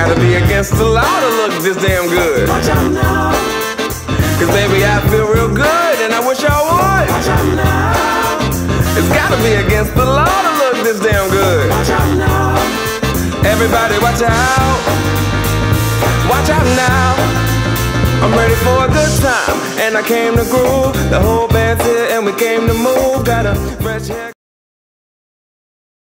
gotta be against the law to look this damn good. Watch out now. Cause baby, I feel real good and I wish I would. Watch out now. It's gotta be against the law to look this damn good. Watch out now. Everybody watch out. Watch out now. I'm ready for a good time and I came to groove. The whole band's here and we came to move. Got a fresh hair.